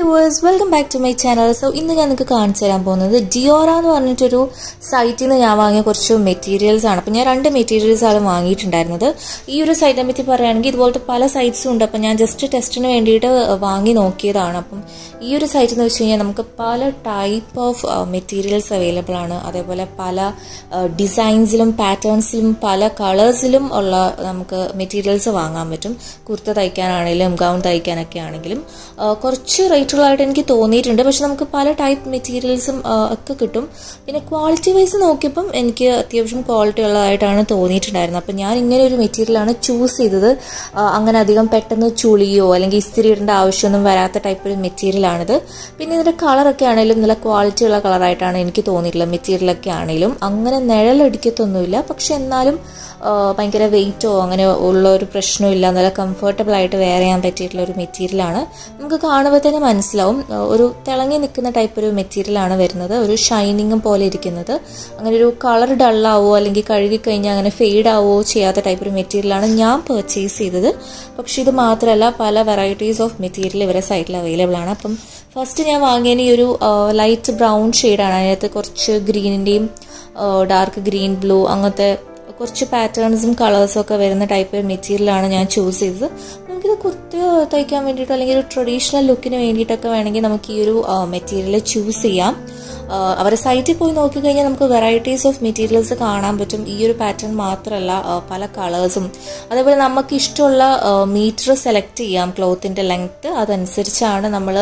viewers, welcome back to my channel. So ഇന്ന് ഞാൻ നിങ്ങൾക്ക് കാണിച്ചു തരാൻ പോകുന്നത് Diora എന്ന് പറഞ്ഞിട്ടൊരു സൈറ്റിൽ നിന്ന് ഞാൻ വാങ്ങിയ കുറച്ച് മെറ്റീരിയൽസ് ആണ്. അപ്പോൾ ഞാൻ രണ്ട് മെറ്റീരിയൽസ് ആണ് വാങ്ങിയിട്ടുണ്ടായിരുന്നത്. ഈ ഒരു സൈറ്റിനെ പറ്റി പറയുകയാണെങ്കിൽ ഇതുപോലത്തെ പല സൈറ്റ്സും ഉണ്ട്. അപ്പോൾ ഞാൻ ജസ്റ്റ് ടെസ്റ്റിന് വേണ്ടിയിട്ട് വാങ്ങി നോക്കിയതാണ്. അപ്പം ഈ ഒരു സൈറ്റ് എന്ന് വെച്ച് കഴിഞ്ഞാൽ നമുക്ക് പല ടൈപ്പ് ഓഫ് മെറ്റീരിയൽസ് അവൈലബിൾ ആണ്. അതേപോലെ പല ഡിസൈൻസിലും പാറ്റേൺസിലും പല കളേഴ്സിലും ഉള്ള നമുക്ക് മെറ്റീരിയൽസ് വാങ്ങാൻ പറ്റും. കുർത്ത തയ്ക്കാനാണെങ്കിലും ഗൗൺ തയ്ക്കാനൊക്കെ ആണെങ്കിലും കുറച്ച് റേറ്റുകളായിട്ട് എനിക്ക് തോന്നിയിട്ടുണ്ട്. പക്ഷെ നമുക്ക് പല ടൈപ്പ് മെറ്റീരിയൽസും ഒക്കെ കിട്ടും. പിന്നെ ക്വാളിറ്റി വൈസ് നോക്കിയപ്പം എനിക്ക് അത്യാവശ്യം ക്വാളിറ്റി ഉള്ളതായിട്ടാണ് തോന്നിയിട്ടുണ്ടായിരുന്നത്. അപ്പം ഞാൻ ഇങ്ങനെ ഒരു മെറ്റീരിയലാണ് ചൂസ് ചെയ്തത്. അങ്ങനെ അധികം പെട്ടെന്ന് ചുളിയോ അല്ലെങ്കിൽ ഇസ്തിരി ഇടേണ്ട ആവശ്യമൊന്നും വരാത്ത ടൈപ്പ് ഒരു മെറ്റീരിയലാണിത്. പിന്നെ ഇതിൻ്റെ കളറൊക്കെ ആണെങ്കിലും നല്ല ക്വാളിറ്റി ഉള്ള കളറായിട്ടാണ് എനിക്ക് തോന്നിയിട്ടുള്ളത്. മെറ്റീരിയലൊക്കെ ആണെങ്കിലും അങ്ങനെ നിഴലടിക്കത്തൊന്നുമില്ല. പക്ഷെ എന്നാലും ഭയങ്കര വെയിറ്റോ അങ്ങനെ ഉള്ള ഒരു പ്രശ്നമില്ല. നല്ല കംഫർട്ടബിൾ ആയിട്ട് വെയർ ചെയ്യാൻ പറ്റിയിട്ടുള്ള ഒരു മെറ്റീരിയലാണ്. നമുക്ക് കാണുമ്പോൾ തന്നെ മനസ്സിലാവും ഒരു തിളങ്ങി നിൽക്കുന്ന ടൈപ്പ് ഒരു മെറ്റീരിയലാണ് വരുന്നത്. ഒരു ഷൈനിങ്ങും പോലെ ഇരിക്കുന്നത്. അങ്ങനെ ഒരു കളർ ഡള്ളാവോ അല്ലെങ്കിൽ കഴുകിക്കഴിഞ്ഞാൽ അങ്ങനെ ഫെയ്ഡ് ആവോ ചെയ്യാത്ത ടൈപ്പ് ഒരു മെറ്റീരിയലാണ് ഞാൻ പർച്ചേസ് ചെയ്തത്. പക്ഷെ ഇത് മാത്രമല്ല, പല വെറൈറ്റീസ് ഓഫ് മെറ്റീരിയൽ ഇവരുടെ സൈറ്റിൽ അവൈലബിൾ ആണ്. അപ്പം ഫസ്റ്റ് ഞാൻ വാങ്ങിയതിന് ഈ ഒരു ലൈറ്റ് ബ്രൗൺ ഷെയ്ഡാണ്. അതിനകത്ത് കുറച്ച് ഗ്രീനിൻ്റെയും ഡാർക്ക് ഗ്രീൻ ബ്ലൂ അങ്ങനത്തെ കുറച്ച് പാറ്റേൺസും കളേഴ്സും ഒക്കെ വരുന്ന ടൈപ്പ് മെറ്റീരിയലാണ് ഞാൻ ചൂസ് ചെയ്തത്. നമുക്കിത് കുർത്ത തയ്ക്കാൻ വേണ്ടിയിട്ടോ അല്ലെങ്കിൽ ഒരു ട്രഡീഷണൽ ലുക്കിന് വേണ്ടിയിട്ടൊക്കെ വേണമെങ്കിൽ നമുക്ക് ഈ ഒരു മെറ്റീരിയൽ ചൂസ് ചെയ്യാം. അവരുടെ സൈറ്റിൽ പോയി നോക്കിക്കഴിഞ്ഞാൽ നമുക്ക് വെറൈറ്റീസ് ഓഫ് മെറ്റീരിയൽസ് കാണാൻ പറ്റും. ഈ ഒരു പാറ്റേൺ മാത്രമല്ല, പല കളേഴ്സും. അതേപോലെ നമുക്ക് ഇഷ്ടമുള്ള മീറ്റർ സെലക്ട് ചെയ്യാം. ക്ലോത്തിൻ്റെ ലെങ്ത്ത് അതനുസരിച്ചാണ് നമ്മൾ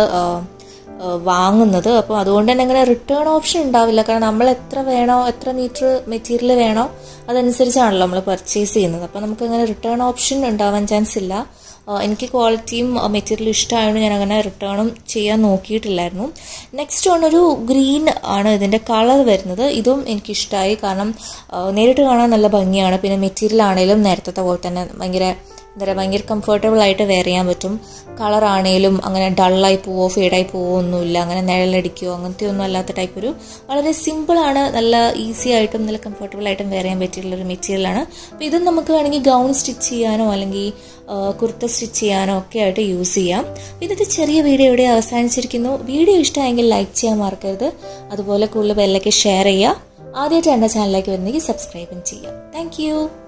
വാങ്ങുന്നത്. അപ്പോൾ അതുകൊണ്ട് തന്നെ അങ്ങനെ റിട്ടേൺ ഓപ്ഷൻ ഉണ്ടാവില്ല. കാരണം നമ്മൾ എത്ര വേണോ, എത്ര മീറ്റർ മെറ്റീരിയൽ വേണോ അതനുസരിച്ചാണല്ലോ നമ്മൾ പർച്ചേസ് ചെയ്യുന്നത്. അപ്പോൾ നമുക്ക് അങ്ങനെ റിട്ടേൺ ഓപ്ഷൻ ഉണ്ടാവാൻ ചാൻസ് ഇല്ല. എനിക്ക് ക്വാളിറ്റിയും മെറ്റീരിയലും ഇഷ്ടമായതുകൊണ്ട് ഞാൻ അങ്ങനെ റിട്ടേണും ചെയ്യാൻ നോക്കിയിട്ടില്ലായിരുന്നു. നെക്സ്റ്റ് ഒരു ഗ്രീൻ ആണ് ഇതിൻ്റെ കളർ വരുന്നത്. ഇതും എനിക്കിഷ്ടമായി. കാരണം നേരിട്ട് കാണാൻ നല്ല ഭംഗിയാണ്. പിന്നെ മെറ്റീരിയൽ ആണെങ്കിലും നേരത്തെ പോലെ തന്നെ ഭയങ്കര കംഫർട്ടബിൾ ആയിട്ട് വെയർ ചെയ്യാൻ പറ്റും. കളറാണേലും അങ്ങനെ ഡള്ളായി പോവോ ഫേഡായി പോവോ ഒന്നുമില്ല. അങ്ങനെ നിഴലടിക്കുകയോ അങ്ങനത്തെ ഒന്നും അല്ലാത്ത ടൈപ്പ് ഒരു വളരെ സിമ്പിളാണ്. നല്ല ഈസി ആയിട്ടും നല്ല കംഫർട്ടബിൾ ആയിട്ടും വെയർ ചെയ്യാൻ പറ്റിയിട്ടുള്ളൊരു മെറ്റീരിയലാണ്. അപ്പോൾ ഇതും നമുക്ക് വേണമെങ്കിൽ ഗൗൺ സ്റ്റിച്ച് ചെയ്യാനോ അല്ലെങ്കിൽ കുർത്ത സ്റ്റിച്ച് ചെയ്യാനോ ഒക്കെ ആയിട്ട് യൂസ് ചെയ്യാം. ഇന്നത്തെ ചെറിയ വീഡിയോ ഇവിടെ അവസാനിച്ചിരിക്കുന്നു. വീഡിയോ ഇഷ്ടമായെങ്കിൽ ലൈക്ക് ചെയ്യാൻ മറക്കരുത്. അതുപോലെ കൂടുതൽ ബെല്ലൊക്കെ ഷെയർ ചെയ്യുക. ആദ്യമായിട്ട് എൻ്റെ ചാനലിലേക്ക് വരുന്നെങ്കിൽ സബ്സ്ക്രൈബും ചെയ്യുക. താങ്ക്